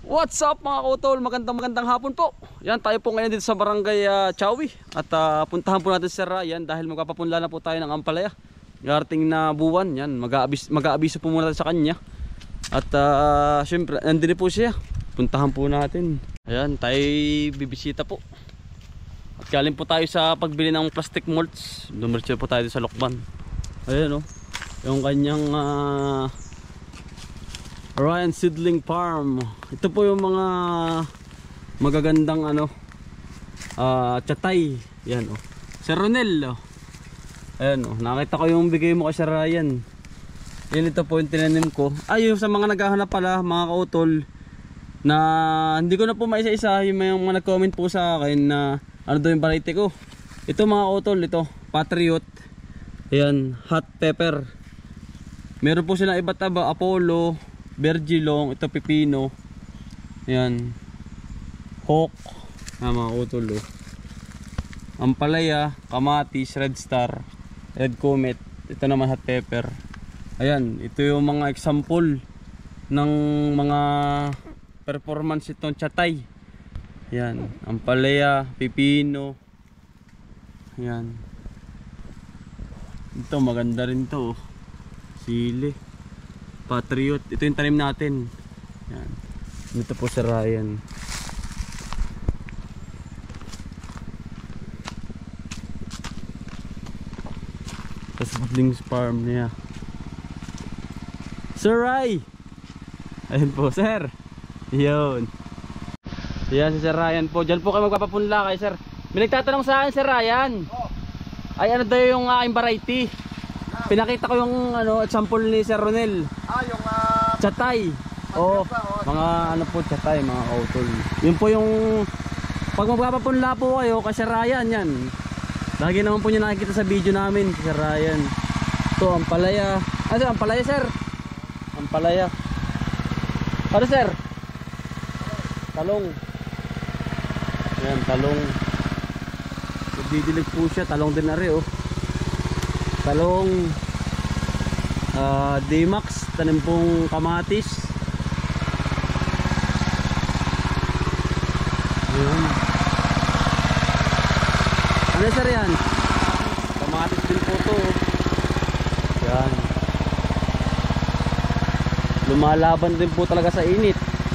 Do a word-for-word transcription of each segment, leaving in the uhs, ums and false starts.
What's up mga kautol? Magandang magandang hapon po. Yan, tayo po ngayon dito sa barangay uh, Chawi. At uh, puntahan po natin si Sir Ryan dahil magpapapunla na po tayo ng ampalaya. Garating na buwan. Yan, mag-aabis, mag-aabiso po muna sa kanya. At uh, syempre, nandun po siya. Puntahan po natin. Ayan, tayo bibisita po. At galing po tayo sa pagbili ng plastic mulch. Dumiretso po tayo sa Lokban. Ayan o, oh, yung kanyang uh, Ryan Seedling Farm. Ito po yung mga magagandang ano uh, chatay. Yan oh. Sir Ronel oh. Ayan oh. Nakita ko yung bigay mo kay Sir Ryan. Yan, ito po yung tinanim ko. Ay, yung sa mga naghahanap pala mga kautol na hindi ko na po maisa-isa yung mga nag-comment po sa akin na ano daw yung variety ko. Ito mga kautol, ito Patriot. Ayan, hot pepper. Meron po sila iba't iba, Apollo, Bergilong, ito Pipino. Ayan, Hawk, ah, mga utol oh. Ampalaya, Kamatis, Red Star, Red Comet. Ito naman hot pepper. Ayan, ito yung mga example ng mga performance itong chatay. Ayan, Ampalaya, Pipino. Ayan, ito maganda rin to oh. Sili, Patriot. Ito yung tanim natin. Yan. Dito po si Ryan. Tapos Seedlings Farm niya. Sir Ray! Ayun po, sir. Yun. Yan si Sir Ryan po. Diyan po kayo magpapapunla kay sir. May nagtatanong sa akin, Sir Ryan. Oh. Ay, ano daw yung aking variety? Pinakita ko yung ano, example ni Sir Ronel. Ah, yung uh, chatay. Oh, mga ano po chatay, mga kautol. Yun po yung pag magpapapunla po kayo kay Sir Ryan yan. Lagi naman po niyo nakikita sa video namin si Sir Ryan. Ito, ampalaya. Ano, ampalaya sir? Ampalaya. Ano sir? Talong. Ayan, talong. Didilig po siya, talong din na rin oh. Talong uh, D-Max, tanim pong kamatis. Ayan. Ano sir yan? Kamatis din po to. Ayan. Lumalaban din po talaga sa init.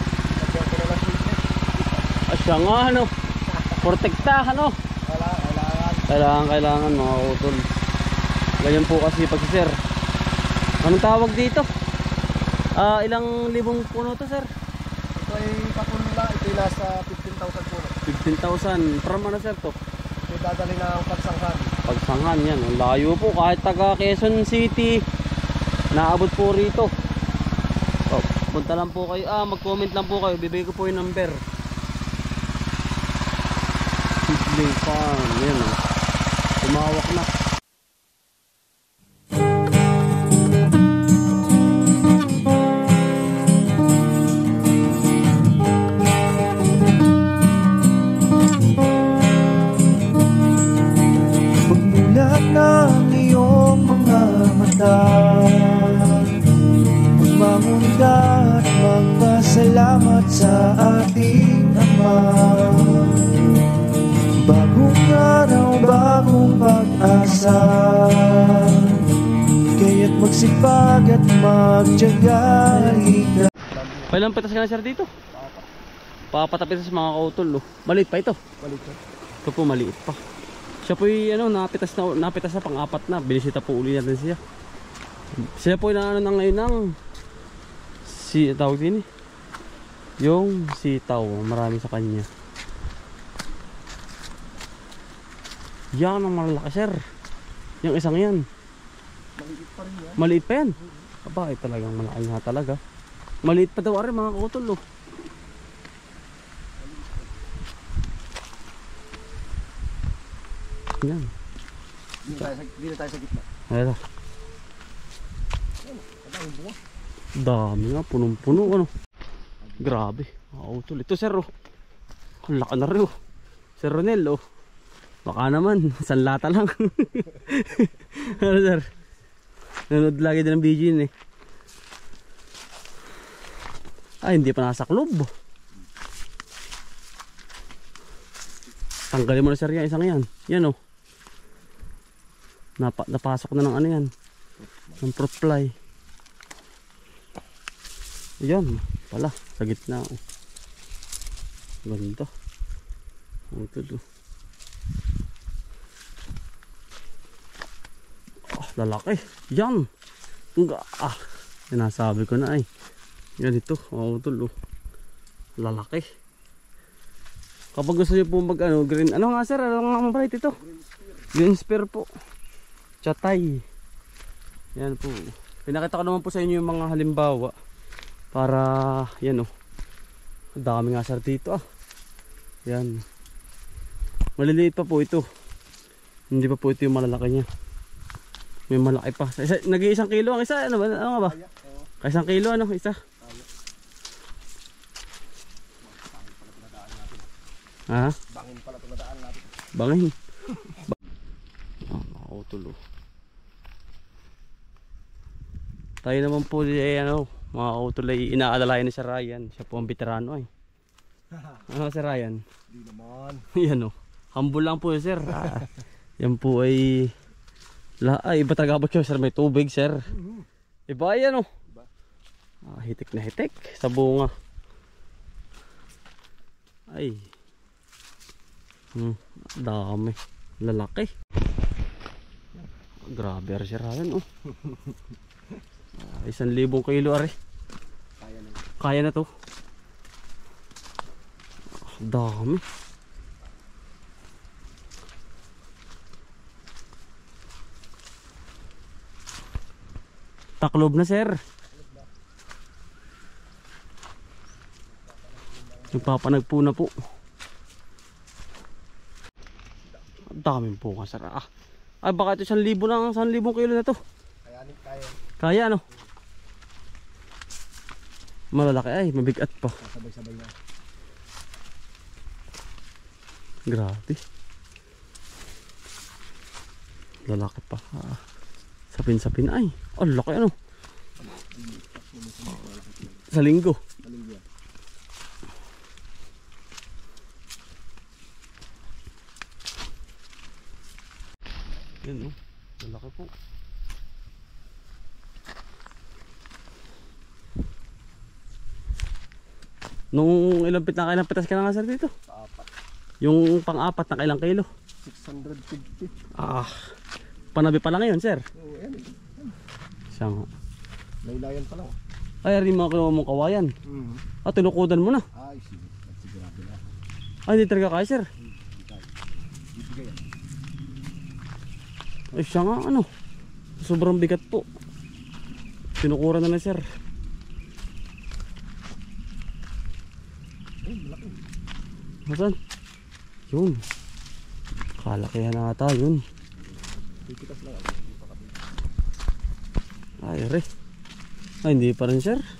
Asya nga ano, protektahan ano. Kailangan, kailangan mga utol. Ganyan po kasi pag si sir. Anong tawag dito? Ah, uh, ilang libong puno to sir? Ito ay papunla, ito ay nasa fifteen thousand puno. fifteen thousand. From ano sir to? Ito ay dadali ng Pagsanghan. Pagsanghan yan. Ang layo po, kahit taga Quezon City naabot po rito. Oh, punta lang po kayo. Ah, mag-comment lang po kayo. Bibigay ko po yung number. Seedling Farm. Yan oh. Tumawak na. Pagmulat ng iyong mga mata, magmamunda at magpasalamat sa ating Ama. Bagong araw, bagong pag-asa, kaya't magsipag at magtiyaga. Kailan pitas ka na sir dito? Papatapitas mga kautol oh. Maliit pa ito. Maliit pa. Ito po maliit pa. Siya po yung ano, napitas na, napitas na pang-apat na. Binisita po uli natin siya. Siya po yung ano na ngayon ng si, tawag din eh, yung sitaw. Marami sa kanya. Yan ang malalaki sir. Yung isang yan. Maliit pa rin yan. Maliit pa yan. Aba, ay talagang malaki nga talaga. Maliit pa daw rin mga kautol oh. Yan. Dito tayo, dito tayo sa gitna. Ayan. Dami nga, punong-puno ano. Grabe, kautol. Ito sir oh. Ang laki na rin oh. Sir Ronel oh. Baka naman, sanlata lang. Ano sir? Nanood lagi din ng video yun eh. Ay, hindi pa nasa club. Tanggalin mo na sir yan, isang yan. Yan oh. Napa, napasok na ng ano yan. Ng fruit fly. Ayan, pala, sa gitna oh. Ganda. Oh, ito oh. Ah, lalaki. Yan. Ah, sinasabi ko na ay. Ganito, oh, ito oh. Lalaki. Kapag gusto niyo po mag ano, green, ano nga sir, ano nga mabait ito? Green spear po. Chatay. Yan po. Pinakita ko naman po sa inyo yung mga halimbawa. Para, yan oh. Dami nga sir dito ah. Yan. Maliliit pa po ito. Hindi pa po ito yung malalaki niya. May malaki pa. Isa, nag-iisang kilo ang isa. Ano ba? Ano nga ba? Kaya isang kilo ano? Isa. Ha? Bangin pala ito nadaan natin. Bangin. Ah, nakautulo. Tayo naman po ay ano, mga kautulo ay inaalalayan ni Sir Ryan. Siya po ang veterano ay. Ano Sir Ryan? Hindi naman. Yan o. Humble lang po sir. Ah, yan po ay la ay iba talaga ba kayo sir, may tubig sir. Iba yan o. Ah, hitik na hitik sa bunga. Ay. Hmm, dami. Lalaki. Grabe ar Sir Ryan oh. Ah, isang libong kilo are. Kaya na. Kaya na to. Ah, dami. Taklob na sir. Nagpapanagpo na po. Ang daming bunga sir ah. Ay baka ito isang libo lang, isang libong kilo na to. Kaya ni kaya. Kaya ano? Malalaki ay, mabigat pa. Sabay-sabay na. Grabe. Lalaki pa. Ah. Sapin-sapin ay. Oh, laki ano. Sa linggo. Maligyan. Yan no. Lalaki po. Nung ilang pit na kailang pitas ka na nga sir dito? Sa apat. Yung pang-apat na kailang kilo? six hundred fifty. Ah, panabi pa lang ngayon sir. Oo, yan eh. Siya nga. Laylayan pa lang. Ay, rin mga kinuha mong kawayan. Mm. Ah, tinukudan mo na. Ay, sige. Sigurado na. Ay, hindi talaga kaya sir. Hindi kaya. Bibigay yan. Ay, siya nga ano. Sobrang bigat po. Tinukuran na na sir. Ay, malaki. Nasaan? Yun. Kalakihan na ata yun. Pipitas lang ako. Hindi pa kami. Ay, re. Ay, hindi pa rin sir.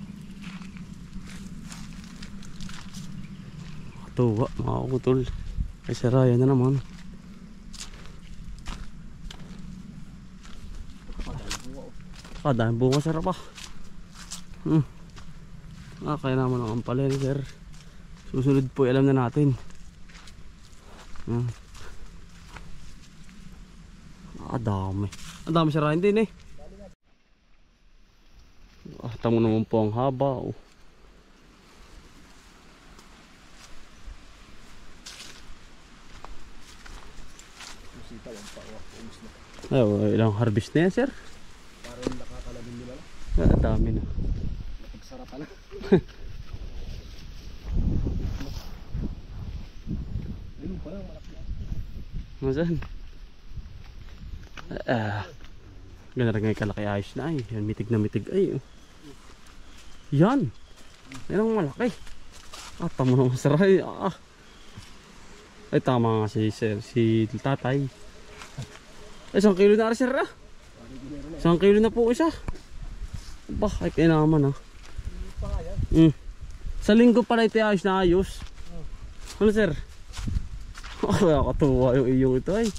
Tuwa, mga kutol. Ay, Sir Ryan na naman. Ah, dahil bukas sir pa. Hmm. Ah, kaya naman ang ampalaya sir. Susunod po, alam na natin. Hmm. Ah, dami. Ang dami Sir Ryan din eh. Ah, tamo naman po ang haba oh. Sitaw ang pa. Umus na. Ay, oh, ilang harvest na yan sir? Parang nakakalabing nila na. Ah, dami na. Napagsara pala. Ayun pala, malaki na. Nasaan? Ah, ganda rin ngayon kalaki, ayos na ay. Yan, mitig na mitig ay oh. Yan. Yan ang malaki. Ah, tama naman sir ay. Ah. Ay, tama nga si sir, si tatay. Ay, isang kilo na rin sir ah. Isang kilo na po isa. Bah, ay kaya naman ah. Mm. Sa linggo pala ito ayos na ayos. Ano sir? Oh, nakakatuwa yung iyong ito ay.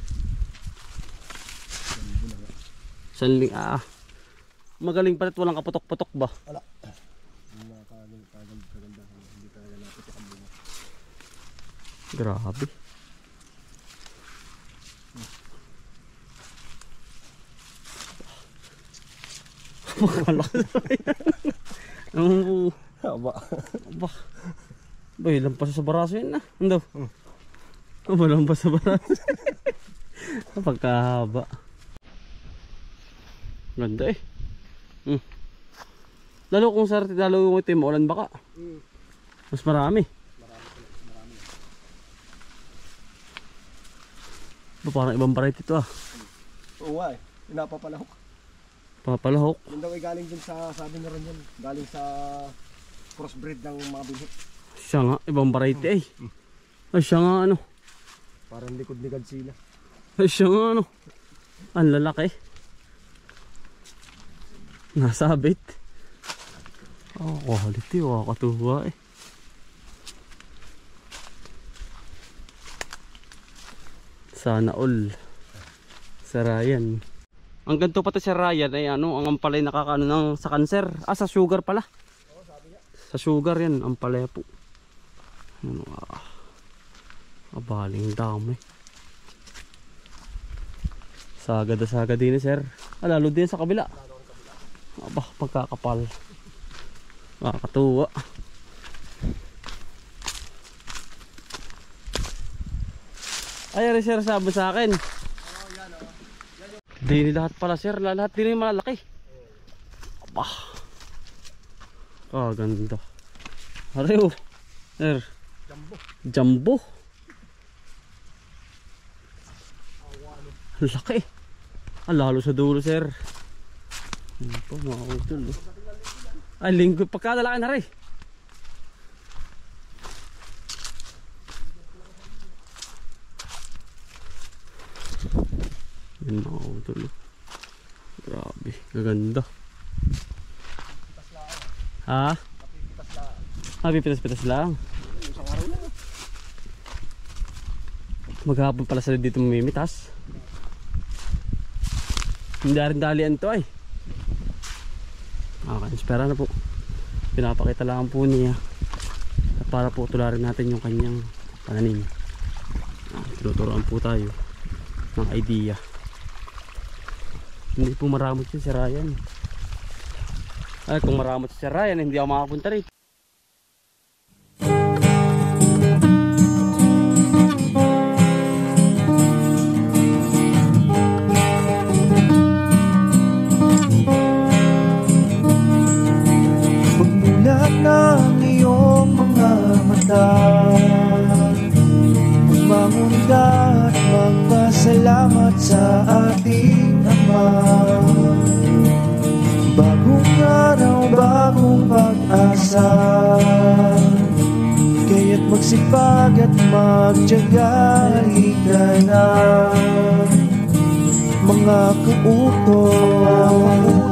Sa ling ah. Magaling pala at walang kaputok-putok ba? Wala. Hindi nakakagal kagandahan. Hindi talaga napitok ang bunga. Grabe. Napakalakas. Ang Haba. Aba. Bay, lampas sa baraso yun na. Ano daw? Hmm. Aba, lampas sa baraso. Pagkahaba. Ganda eh. Hmm. Lalo kung sa lalo yung ito yung maulan baka. Mm. Mas marami. Marami, marami. Ba, parang ibang variety ito ah. Oo nga eh. Pinapapalahok. Papalahok. Yun daw ay galing dun sa, sabi na rin yun, galing sa crossbreed ng mga binhi. Siya nga, ibang variety eh. Ay siya nga ano. Parang likod ni Godzilla. Ay siya nga ano. Ang lalaki. Nasabit. Oh, quality. Wakatuwa eh. Sana all. Sa Ryan. Ang ganito pati sa Ryan ay ano, ang ampalay nakakaano ng sa cancer. Ah, sa sugar pala. Sa sugar yan, ampalay po. Ano ah. Abaling dami. Sagad na sagad din eh, sir. Ah, lalo din sa kabila. Aba, pagkakapal. Nakakatuwa. Ay, ari sir, sabi sa akin. Dini lahat pala sir, lahat din yung malalaki. Aba. Kaganda. Ari oh. Sir. Jumbo. Jumbo. Laki. Ang lalo sa dulo sir. Ano po mga utol oh. Ay linggo pagkadalaki na rin. Yan mga utol oh. Grabe, gaganda. Ha? Ah, pipitas-pitas lang. Maghapon pala sila dito mamimitas. Hindi rin dalian to ay. Okay, espera na po. Pinapakita lang po niya at para po tularin natin yung kanyang pananim. Ah, tinuturoan po tayo ng idea. Hindi po maramot yun si Ryan. Ay, kung maramot si Ryan hindi ako makapunta rin. Ng iyong mga mata, magmamunda at magpasalamat sa ating Ama. Bagong araw, bagong pag-asa, kaya't magsipag at magtiyaga. Halika na, mga kauto.